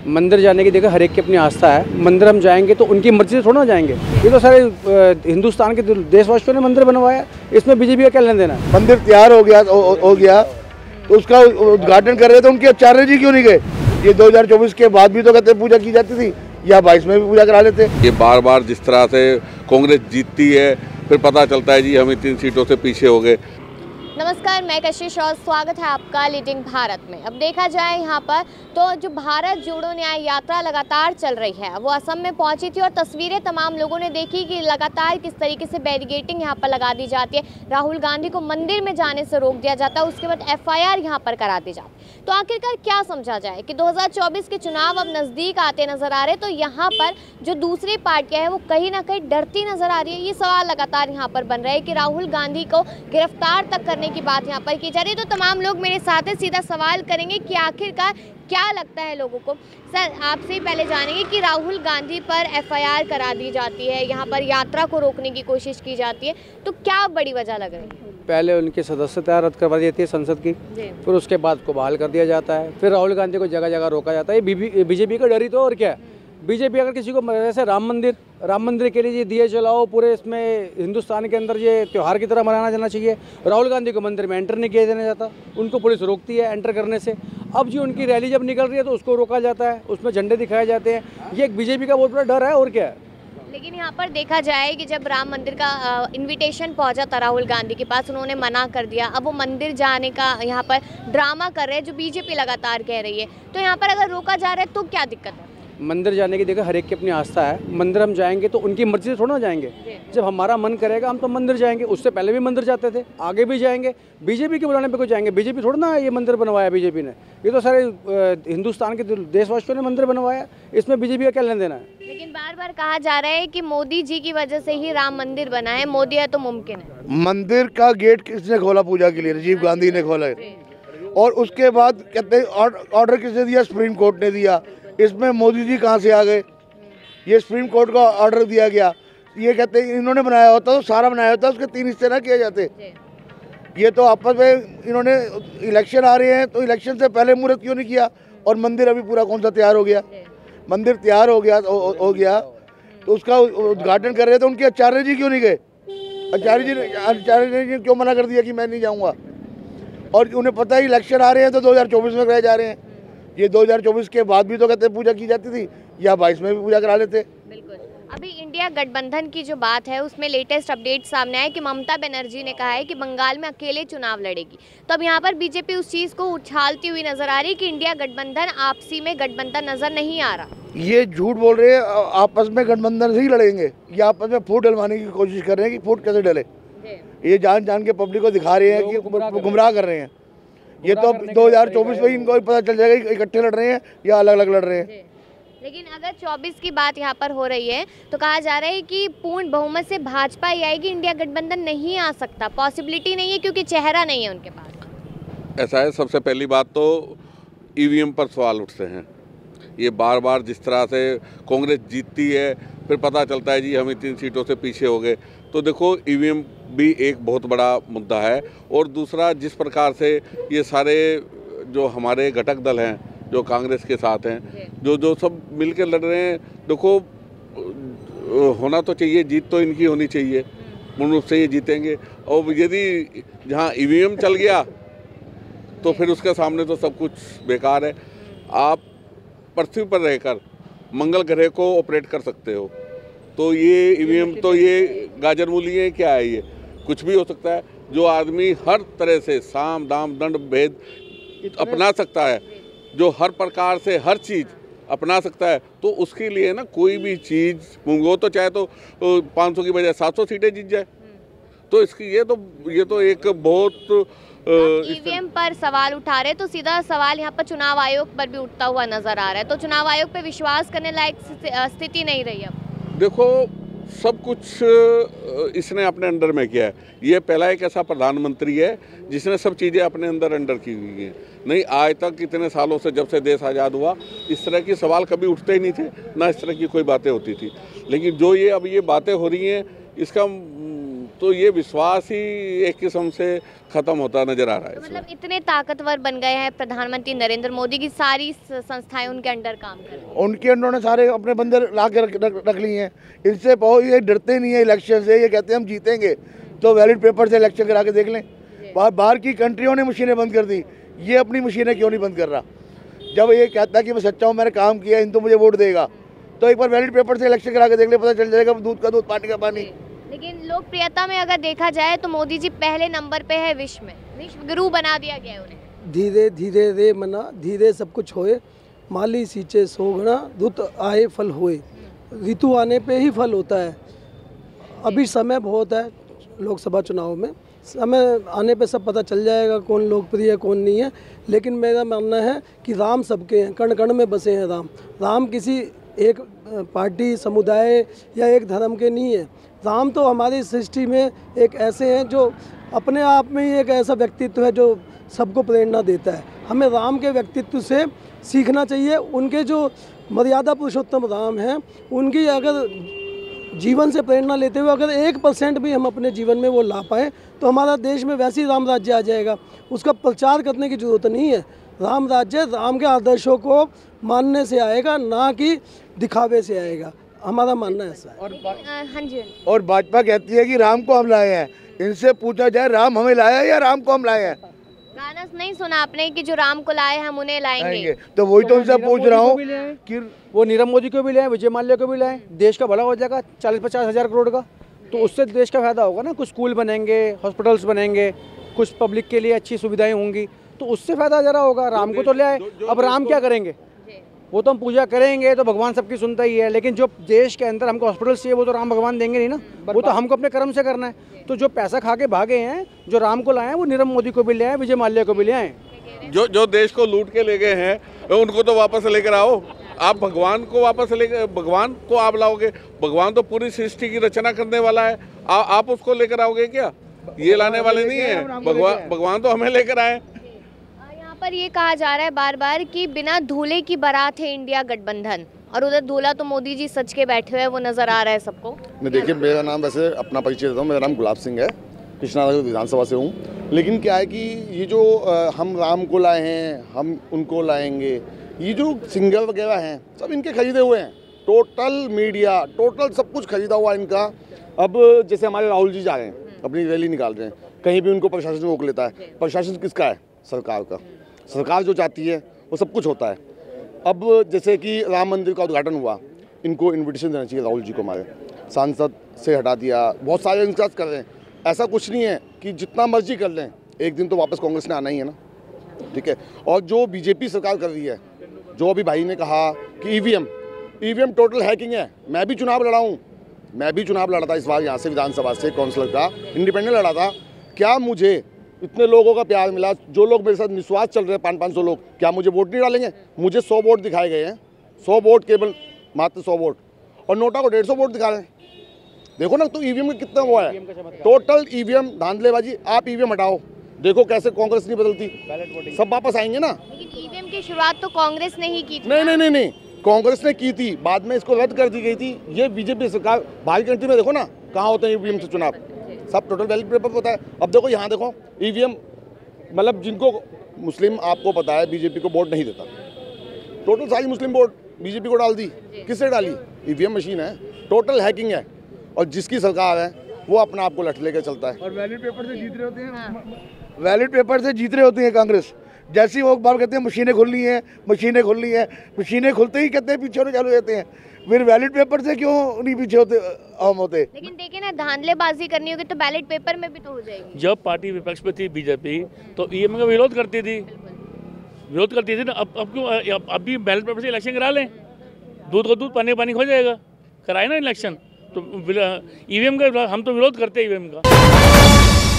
मंदिर जाने की देखो हर एक की अपनी आस्था है। मंदिर हम जाएंगे तो उनकी मर्जी से थोड़ा ना जाएंगे। ये तो सारे हिंदुस्तान के देशवासियों ने मंदिर बनवाया, इसमें बीजेपी का क्या लेना देना। मंदिर तैयार हो गया तो उसका उद्घाटन कर रहे थे, उनके आचार्य जी क्यों नहीं गए? ये 2024 के बाद भी तो कहते पूजा की जाती थी, या 22 में भी पूजा करा लेते। ये बार बार जिस तरह से कांग्रेस जीतती है फिर पता चलता है जी हम 3 सीटों से पीछे हो गए। नमस्कार, मैं कशिश और स्वागत है आपका लीडिंग भारत में। अब देखा जाए यहाँ पर तो जो भारत जोड़ो न्याय यात्रा लगातार चल रही है वो असम में पहुंची थी और तस्वीरें तमाम लोगों ने देखी कि लगातार किस तरीके से बैरिकेडिंग यहाँ पर लगा दी जाती है। राहुल गांधी को मंदिर में जाने से रोक दिया जाता है, उसके बाद FIR यहाँ पर करा दी जाती है। तो आखिरकार क्या समझा जाए कि 2024 के चुनाव अब नज़दीक आते नजर आ रहे, तो यहाँ पर जो दूसरी पार्टियां हैं वो कहीं ना कहीं डरती नजर आ रही है। ये सवाल लगातार यहाँ पर बन रहा है कि राहुल गांधी को गिरफ्तार तक करने की बात यहाँ पर की जा रही है। तो तमाम लोग मेरे साथ है, सीधा सवाल करेंगे कि आखिरकार क्या लगता है लोगों को। सर, आपसे ही पहले जानेंगे कि राहुल गांधी पर FIR करा दी जाती है, यहाँ पर यात्रा को रोकने की कोशिश की जाती है, तो क्या बड़ी वजह लग रही है? पहले उनकी सदस्यता रद्द करवा दी जाती है संसद की, फिर उसके बाद को बहाल कर दिया जाता है, फिर राहुल गांधी को जगह जगह रोका जाता है। बीजेपी का डर ही तो, और क्या है। बीजेपी अगर किसी को जैसे राम मंदिर के लिए ये दिए जलाओ, पूरे इसमें हिंदुस्तान के अंदर ये त्यौहार की तरह मनाना जाना चाहिए। राहुल गांधी को मंदिर में एंटर नहीं किया जाना जाता, उनको पुलिस रोकती है एंटर करने से। अब जी उनकी रैली जब निकल रही है तो उसको रोका जाता है, उसमें झंडे दिखाए जाते हैं। ये एक बीजेपी का बहुत बड़ा डर है, और क्या है। लेकिन यहाँ पर देखा जाए कि जब राम मंदिर का इनविटेशन पहुंचा था राहुल गांधी के पास, उन्होंने मना कर दिया। अब वो मंदिर जाने का यहाँ पर ड्रामा कर रहे हैं, जो बीजेपी लगातार कह रही है। तो यहाँ पर अगर रोका जा रहा है तो क्या दिक्कत है? मंदिर जाने की देखो हर एक की अपनी आस्था है। मंदिर हम जाएंगे तो उनकी मर्जी से थोड़ा ना जाएंगे। जब हमारा मन करेगा हम तो मंदिर जाएंगे, उससे पहले भी मंदिर जाते थे, आगे भी जाएंगे। बीजेपी के बुलाने पे कोई जाएंगे? बीजेपी थोड़ा ना ये मंदिर बनवाया बीजेपी ने, ये तो सारे हिंदुस्तान के देशवासियों ने मंदिर बनवाया, इसमें बीजेपी का क्या लेना देना है। लेकिन बार बार कहा जा रहा है कि मोदी जी की वजह से ही राम मंदिर बना है, मोदी है तो मुमकिन है। मंदिर का गेट किसने खोला पूजा के लिए? राजीव गांधी ने खोला। और उसके बाद कहते ऑर्डर किसने दिया? सुप्रीम कोर्ट ने दिया। इसमें मोदी जी कहाँ से आ गए? ये सुप्रीम कोर्ट का ऑर्डर दिया गया। ये कहते हैं इन्होंने बनाया होता तो सारा बनाया होता, उसके 3 हिस्से ना किए जाते। ये तो आपस में इन्होंने इलेक्शन आ रहे हैं तो इलेक्शन से पहले मुहूर्त क्यों नहीं किया? और मंदिर अभी पूरा कौन सा तैयार हो गया? मंदिर तैयार हो गया तो उसका उद्घाटन कर रहे थे, उनके आचार्य जी क्यों नहीं गए? आचार्य जी क्यों मना कर दिया कि मैं नहीं जाऊँगा? और उन्हें पता ही इलेक्शन आ रहे हैं तो 2024 में कराए जा रहे हैं। ये 2024 के बाद भी तो कहते पूजा की जाती थी, या 22 में भी पूजा करा लेते। बिल्कुल। अभी इंडिया गठबंधन की जो बात है उसमें लेटेस्ट अपडेट सामने आया कि ममता बनर्जी ने कहा है कि बंगाल में अकेले चुनाव लड़ेगी। तो अब यहाँ पर बीजेपी उस चीज़ को उछालती हुई नजर आ रही है कि इंडिया गठबंधन आपसी में गठबंधन नजर नहीं आ रहा। ये झूठ बोल रहे हैं, आपस में गठबंधन से ही लड़ेंगे। ये आपस में फूट डलवाने की कोशिश कर रहे हैं कि फूट कैसे डले। ये जान के पब्लिक को दिखा रहे हैं कि गुमराह कर रहे हैं। ये तो 2024 में इनको पता चल जाएगा इकट्ठे लड़ रहे हैं या अलग अलग लड़ रहे हैं। लेकिन अगर 24 की बात यहाँ पर हो रही है तो कहा जा रहा है कि पूर्ण बहुमत से भाजपा ही आएगी, इंडिया गठबंधन नहीं आ सकता, पॉसिबिलिटी नहीं है क्योंकि चेहरा नहीं है उनके पास। ऐसा है, सबसे पहली बात तो EVM पर सवाल उठते हैं। ये बार बार जिस तरह से कांग्रेस जीतती है फिर पता चलता है जी हम 3 सीटों से पीछे हो गए। तो देखो EVM भी एक बहुत बड़ा मुद्दा है। और दूसरा, जिस प्रकार से ये सारे जो हमारे घटक दल हैं जो कांग्रेस के साथ हैं, जो सब मिलकर लड़ रहे हैं, देखो होना तो चाहिए, जीत तो इनकी होनी चाहिए, पूर्ण रूप से ये जीतेंगे। और यदि जहाँ EVM चल गया तो फिर उसके सामने तो सब कुछ बेकार है। आप पृथ्वी पर रहकर मंगल ग्रह को ऑपरेट कर सकते हो, तो ये EVM तो ये गाजर मूली है, क्या है, ये कुछ भी हो सकता है। जो आदमी हर तरह से साम दाम दंड भेद अपना सकता है, जो हर प्रकार से हर चीज़ अपना सकता है, तो उसके लिए ना कोई भी चीज़, वो तो चाहे तो 500 की बजाय 700 सीटें जीत जाए। तो इसकी ये तो एक बहुत EVM पर सवाल उठा रहे, तो सीधा सवाल यहाँ पर चुनाव आयोग पर भी उठता हुआ नजर आ रहा है। तो चुनाव आयोग पे विश्वास करने लायक स्थिति नहीं रही अब। देखो, सब कुछ इसने अपने अंडर में किया है। ये पहला एक ऐसा प्रधानमंत्री है जिसने सब चीज़ें अपने अंडर की हुई हैं। नहीं, आज तक इतने सालों से, जब से देश आज़ाद हुआ, इस तरह के सवाल कभी उठते ही नहीं थे, ना इस तरह की कोई बातें होती थी। लेकिन जो ये अब ये बातें हो रही हैं, इसका तो ये विश्वास ही एक किस्म से ख़त्म होता नज़र आ रहा है। मतलब इतने ताकतवर बन गए हैं प्रधानमंत्री नरेंद्र मोदी की सारी संस्थाएं उनके अंडर काम कर रही हैं। उनके अंदर ने सारे अपने बंदे ला के रख लिए हैं। इनसे बहुत ये डरते नहीं है इलेक्शन से, ये कहते हैं हम जीतेंगे तो वैलिड पेपर से इलेक्शन करा के देख लें। बाहर की कंट्रियों ने मशीनें बंद कर दी, ये अपनी मशीनें क्यों नहीं बंद कर रहा? जब ये कहता है कि मैं सच्चा हूँ, मैंने काम किया, इन तो मुझे वोट देगा, तो एक बार वैलिड पेपर से इलेक्शन करा के देख ले, पता चल जाएगा दूध का दूध पानी का पानी। लेकिन लोकप्रियता में अगर देखा जाए तो मोदी जी पहले नंबर पे है विश्व में, विश्व गुरु बना दिया गया है उन्हें। धीरे धीरे रे मना धीरे सब कुछ होए, माली सींचे सोगना दुत आए फल होए। ऋतु आने पे ही फल होता है। अभी समय बहुत है लोकसभा चुनाव में, समय आने पे सब पता चल जाएगा कौन लोकप्रिय है कौन नहीं है। लेकिन मेरा मानना है कि राम सबके हैं, कण कण में बसे हैं राम। राम किसी एक पार्टी समुदाय या एक धर्म के नहीं है। राम तो हमारी सृष्टि में एक ऐसे हैं जो अपने आप में ही एक ऐसा व्यक्तित्व है जो सबको प्रेरणा देता है। हमें राम के व्यक्तित्व से सीखना चाहिए। उनके जो मर्यादा पुरुषोत्तम राम हैं, उनकी अगर जीवन से प्रेरणा लेते हुए अगर 1% भी हम अपने जीवन में वो ला पाएँ तो हमारा देश में वैसे ही राम राज्य आ जाएगा। उसका प्रचार करने की ज़रूरत नहीं है। राम राज्य राम के आदर्शों को मानने से आएगा, ना कि दिखावे से आएगा। हमारा मानना ऐसा है। हाँ जी। और भाजपा कहती है कि राम को हम लाए हैं। इनसे पूछा जाए राम हमें लाया है या राम को हम लाए हैं? गाना नहीं सुना आपने कि जो राम को लाए हम उन्हें लाएंगे? तो वही तो उनसे पूछ रहा हूँ कि वो नीरव मोदी को भी लाए, विजय माल्या को भी लाए, देश का भला हो जाएगा 40-50 हज़ार करोड़ का, तो उससे देश का फायदा होगा ना। कुछ स्कूल बनेंगे, हॉस्पिटल्स बनेंगे, कुछ पब्लिक के लिए अच्छी सुविधाएं होंगी, तो उससे फायदा जरा होगा। राम को तो ले आए, अब राम क्या करेंगे? वो तो हम पूजा करेंगे तो भगवान सबकी सुनता ही है, लेकिन जो देश के अंदर हमको हॉस्पिटल चाहिए वो तो राम भगवान देंगे नहीं ना, वो तो हमको अपने कर्म से करना है। तो जो पैसा खा के भागे हैं, जो राम को लाए हैं, वो नीरव मोदी को भी ले आए, विजय माल्या को भी ले आए। जो देश को लूट के ले गए हैं उनको तो वापस लेकर आओ। आप भगवान को वापस लेकर, भगवान को आप लाओगे? भगवान तो पूरी सृष्टि की रचना करने वाला है, आप उसको लेकर आओगे क्या? ये लाने वाले नहीं है। भगवान तो हमें लेकर आए। पर ये कहा जा रहा है बार बार कि बिना दूल्हे की बारात है इंडिया गठबंधन, और उधर दूल्हा तो मोदी जी सच के बैठे हुए वो नजर आ रहा है सबको। मैं देखिए, मेरा नाम, वैसे अपना परिचय देता हूँ, मेरा नाम गुलाब सिंह है, कृष्णानगर विधानसभा से हूँ। लेकिन क्या है कि ये जो हम राम को लाए हैं, हम उनको लाएंगे, ये जो सिंगर वगैरह हैं सब इनके खरीदे हुए हैं। टोटल मीडिया, टोटल सब कुछ खरीदा हुआ इनका। अब जैसे हमारे राहुल जी जा रहे हैं, अपनी रैली निकाल रहे हैं, कहीं भी उनको प्रशासन रोक लेता है। प्रशासन किसका है? सरकार का। सरकार जो चाहती है वो सब कुछ होता है। अब जैसे कि राम मंदिर का उद्घाटन हुआ, इनको इन्विटेशन देना चाहिए राहुल जी को, हमारे सांसद से हटा दिया, बहुत सारे इंतजार कर रहे हैं। ऐसा कुछ नहीं है कि जितना मर्जी कर लें, एक दिन तो वापस कांग्रेस ने आना ही है ना, ठीक है। और जो बीजेपी सरकार कर रही है, जो अभी भाई ने कहा कि ईवीएम टोटल हैकिंग है। मैं भी चुनाव लड़ा हूँ, मैं भी चुनाव लड़ा था इस बार यहाँ से विधानसभा से, काउंसलर का इंडिपेंडेंट लड़ा था। क्या मुझे इतने लोगों का प्यार मिला? जो लोग मेरे साथ निस्वार्थ चल रहे हैं, 500-500 लोग, क्या मुझे वोट नहीं डालेंगे? मुझे 100 वोट दिखाए गए हैं, 100 वोट, केवल मात्र 100 वोट, और नोटा को 150 वोट दिखा रहे हैं। देखो ना, तो ईवीएम में कितना हुआ है? टोटल ईवीएम धांधलेबाजी। आप ईवीएम हटाओ, देखो कैसे कांग्रेस नहीं बदलती, सब वापस आएंगे ना। लेकिन ईवीएम की शुरुआत तो कांग्रेस ने ही की थी। नहीं, कांग्रेस ने की थी, बाद में इसको रद्द कर दी गई थी। ये बीजेपी सरकार, बाहर कंट्री में देखो ना कहाँ होते हैं ईवीएम से चुनाव, सब टोटल बैलेट पेपर होता है। अब देखो यहाँ देखो ईवीएम, मतलब जिनको मुस्लिम, आपको पता है बीजेपी को वोट नहीं देता, टोटल सारी मुस्लिम वोट बीजेपी को डाल दी। किससे डाली? ईवीएम मशीन है, टोटल हैकिंग है। और जिसकी सरकार है वो अपना आपको लठ लेकर चलता है। और वैलिड पेपर से जीत रहे होते हैं, वैलिड पेपर से जीत रहे होती है कांग्रेस। जैसे ही वो बार कहते हैं मशीनें खुल रही हैं, मशीनें खुल रही हैं, मशीनें खुलते ही कहते हैं पीछे होने चालू रहते हैं। फिर वैलिड पेपर से क्यों नहीं पीछे होते हम होते? लेकिन देखिए ना, धांधलेबाजी करनी होगी तो बैलेट पेपर में भी तो हो जाएगी। जब पार्टी विपक्ष में थी बीजेपी, तो ईवीएम का विरोध करती थी ना। अब क्यों अभी बैलेट पेपर से इलेक्शन करा लें? दूध का दूध, पानी का पानी हो जाएगा। कराए ना इलेक्शन, तो ईवीएम का हम तो विरोध करते हैं ईवीएम का।